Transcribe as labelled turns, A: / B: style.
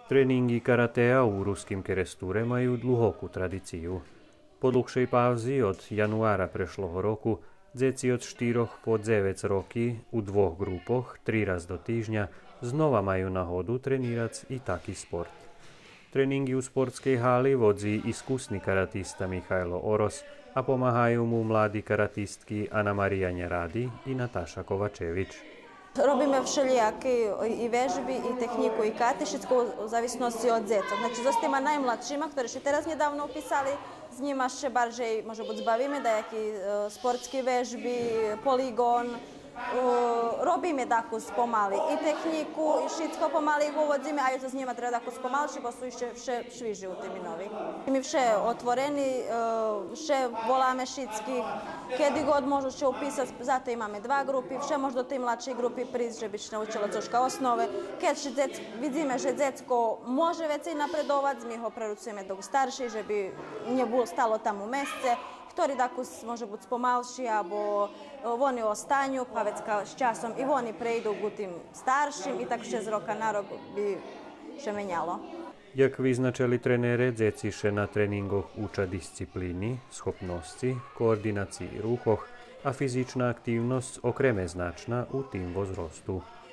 A: Tréningy karatea u Ruským Keresture majú dlhokú tradíciu. Po dlhšej pauzy od januára prešloho roku deti od 4 po 9 roky u dvoch grupoch 3 raz do týždňa znova majú náhodu trenírať i taký sport. Tréningy u sportskej haly vodí iskusný karatista Michailo Oros a pomáhajú mu mladí karatistky Anna Marija Neradi i Nataša Kovačević.
B: Robíme všelijaké i vežby, i tehniku, i katišičku u zavisnosti od djecog. Znači, za tima najmladšima, ktorí še teraz nedávno upisali, s njima še barže može bud zbavíme dajaki sportski vežbi, poligon. Robíme takú pomali i techniku, i všetko pomali uvodzíme, a z njima treba takú pomalši, bo sú ešte šviži u tými novi. My vše otvoreni, vše voláme všetkých, kedy god môžu še upisati, zato imame 2 grupy, vše može do tej mladšej grupy prísť, že by še naučilo troška osnove. Keď vidíme, že djecko može već i napredovať, my ho prerucujeme do staršej, že by nje stalo tam u mesece, ktorý takus može bud pomalši, abo oni ostanju, pa već s časom i oni prejdu k tým starším, i tak 6 roka na rok by še menjalo.
A: Jak vyznačili trenére, deti še na tréningoch učia disciplíny, schopnosti, koordinácii ruchoch a fyzičná aktívnosť okrem značná u tým vzrostu.